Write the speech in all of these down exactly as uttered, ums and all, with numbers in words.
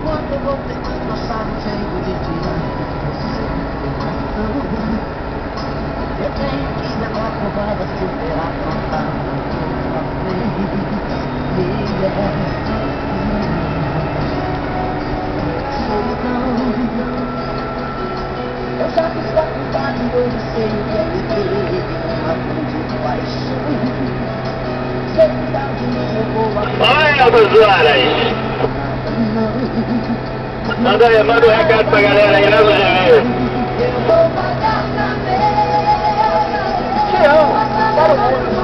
quando eu vou ter que destroçar o jeito de tirar você do coração. Eu tenho que levar porrada, superar, contar pra frente. Solidão, eu já fiz faculdade, hoje sei o que é viver uma grande paixão. Sei que dá de mim, eu vou a... Olha, duas horas! Manda aí, manda um recado pra galera aí, né, do G V? Eu vou pagar pra ver. Te amo, para o mundo.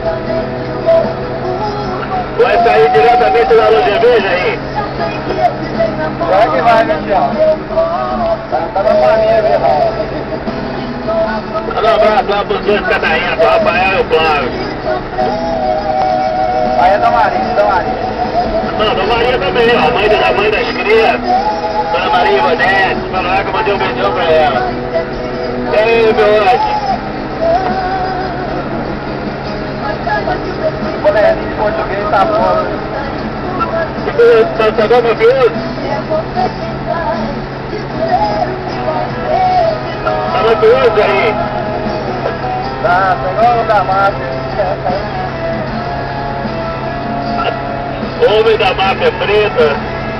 Vai sair diretamente da L G V, Jair? Vai que vai, né, Tião? Tá na família, viu? Manda um abraço lá pros dois catarinhos, pro Rafael e o Flávio. Aí é da Maria, da Maria. Não, da Maria também, ó, a mãe, da, a mãe das crias, Dona Maria Ivonete, pra lá que eu mandei um beijão pra ela. E aí, meu anjo? O bonezinho de português tá fora. Tá sabendo, meu filho? Tá no piloto aí? Tá, pegou o da máfia. Homem da máfia preta.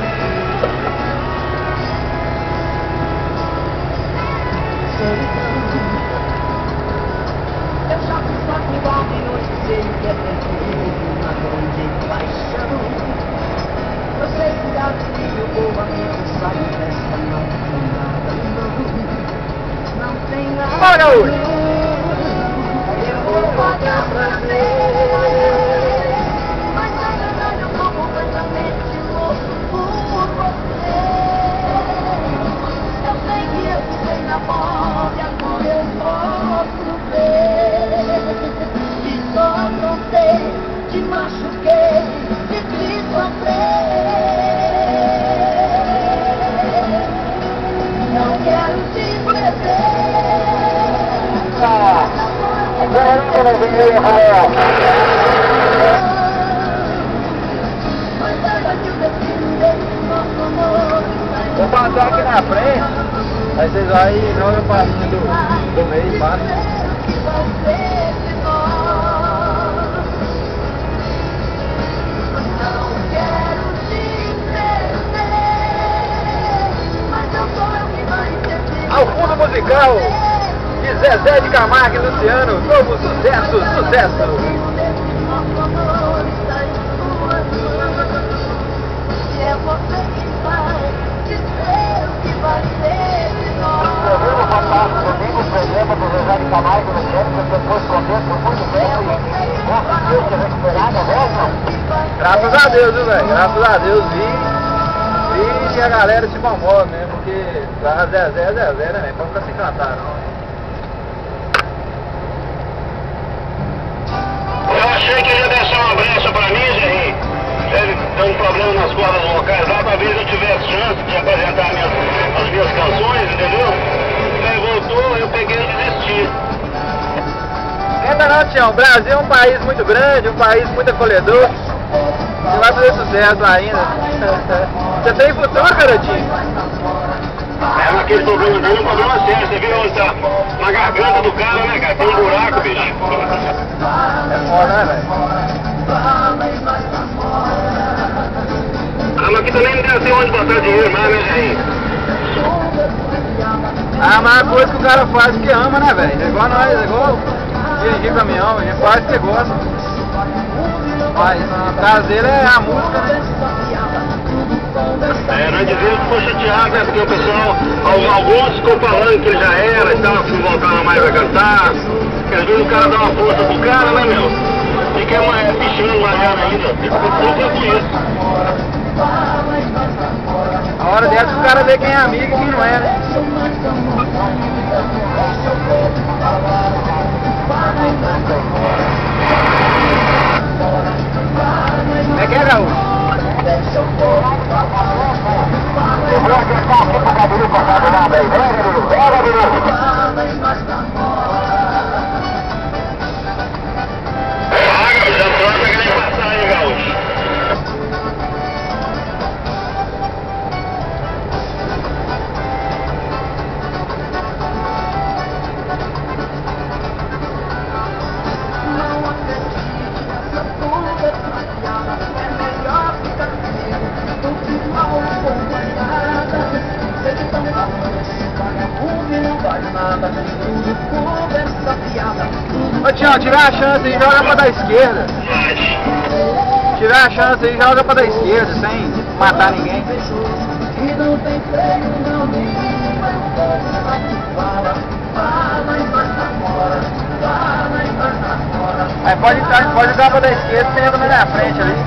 Eu já fiz faculdade e hoje sei o que é ter uma grande paixão. Eu sei que dá de mim, eu vou a minha sair dessa, não tem nada, não. Não tem nada. Bora, hoje. Eu vou pagar pra ver. Mas na verdade eu tô completamente louco por você. Eu sei que eu pisei na bola e agora eu posso ver. E só aprontei, te machuquei, te fiz sofrer. Não quero te perder. Agora eu vou Rafael. Mas saiba que o destino desse nosso amor está em Vou passar aqui na frente. Aí vocês vão aí, não eu passo do, do meio, passa. que vai ser de nós. Não quero te perder, mas eu sou eu que vai entender. Ao fundo musical de Zezé de Camargo e Luciano, novo sucesso, sucesso! Nosso amor está em suas mãos. E é você que vai dizer o que vai ser de nós. Programa fantástico, domingo, o programa do Zezé de Camargo e Luciano, que você foi contente por muito tempo e conseguiu se recuperar, não é? Graças a Deus, viu, velho? Graças a Deus, vi, vi que a galera se mamou, né? Porque a Zezé é Zezé, né, velho? Pode ficar sem cantar, não. Eu achei que ele ia deixar uma brecha pra mim, Jair. Ele tem um problema nas cordas vocais lá, talvez eu tivesse chance de apresentar minhas, as minhas canções, entendeu? Ele voltou, eu peguei e desisti. Ainda não, Tião. O Brasil é um país muito grande, um país muito acolhedor. Você vai fazer sucesso ainda. Você tem futuro, garotinho? É, aquele problema dele é um problema sério. Você viu onde tá? Na garganta do cara, né, cara? Tem um buraco, bicho. É foda, né, velho? Ah, mas aqui também não deve ter onde botar dinheiro mais, né, Jair? Ah, mas a coisa que o cara faz que ama, né, velho? É igual nós, é igual dirigir caminhão, a gente faz o que gosta. Mas no caso dele é a música, né? É, nós devemos ficou chateado, né? Porque o pessoal, alguns ficou falando que ele já era e tal, que não voltava mais a cantar. Porque às vezes o cara dá uma força pro cara, né, meu? Fica uma, é, pichando malhando ainda. Fica com isso. A hora dessa o cara vê quem é amigo e quem não é, né? Como é que é, Gaúcho? Eu vou acertar aqui pro Gabriel pra caminhar bem, né, Gabriel? É, Gabriel? Ah, Gabriel, já tô querendo passar aí, Gaúcho. Ô Tião, tiver a chance aí, joga pra da esquerda. Tiver a chance aí, joga pra da esquerda, sem matar ninguém. Aí pode, entrar, pode jogar pra da esquerda, você entra na frente ali.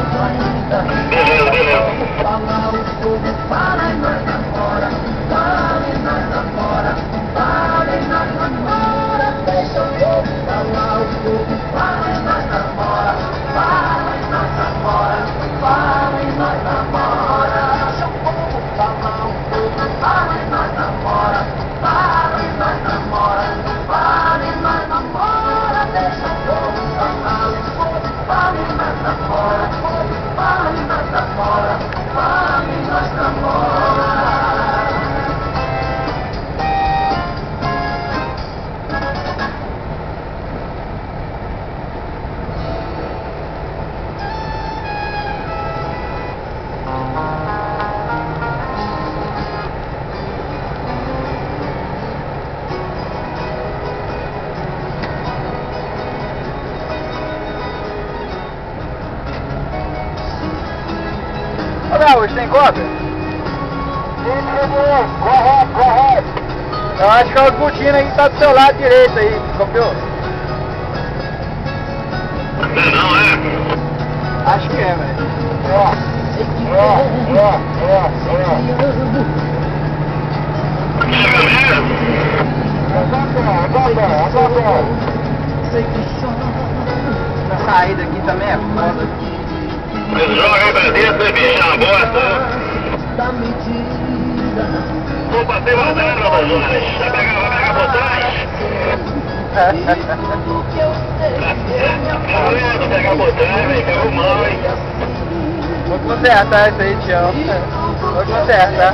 Olha, hoje tem cópia? Correto, correto. Eu acho que é os botinas aí que tá do seu lado direito aí, copiou? Não é? Acho que é, velho. É, é, é, é. Chega mesmo? Essa saída aqui também é foda. Eles jogam pra dentro, né, bicho? É uma bosta. Vou bater rodando, Amazonas. Vai pegar, vai pegar por trás. Vou pegar por trás, vem, pegou mal, hein? Vou consertar isso aí, Tião. Vou consertar.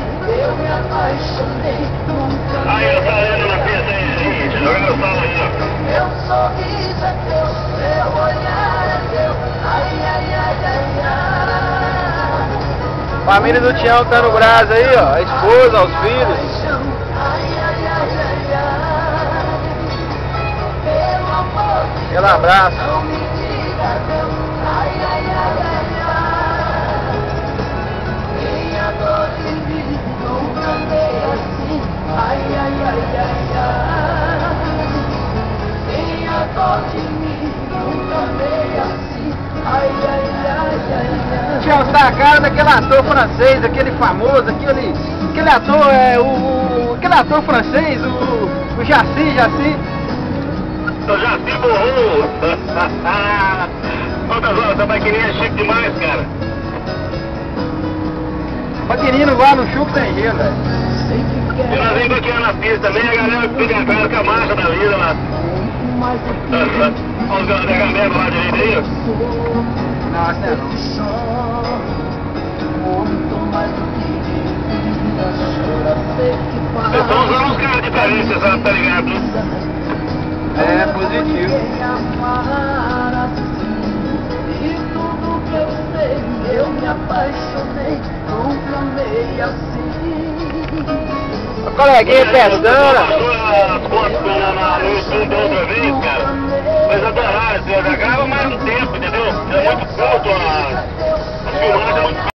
Aí, eu saindo na pista aí, gente. Jogando sala aí, ó. Meu sorriso é teu, seu olhar é teu. Ai, ai, ai, ai, ai. Família do Tião tá no braço aí, ó. A esposa, os filhos. Aquele abraço. Tião, você tá a cara daquele ator francês, aquele famoso, aquele, aquele ator, é, o, o, aquele ator francês, o, o Jaci, Jaci. Eu já se borrou. Quantas horas? Essa maquininha é chique demais, cara. Maquininho vai no chuco sem gelo, velho. E nós vimos aqui na pista também, a galera fica claro com a marcha da vida lá. Olha os carregamentos lá direito aí. Não, essa é não. Vocês estão usando uns caras diferentes, você sabe, tá ligado? É positivo. E tudo que eu sei, eu me apaixonei, nunca amei assim. O coleguinha testando. As fotos no YouTube da outra vez, cara. Mas adoraram, você já grava mais um tempo, entendeu? É muito curto, a, a filmagem é muito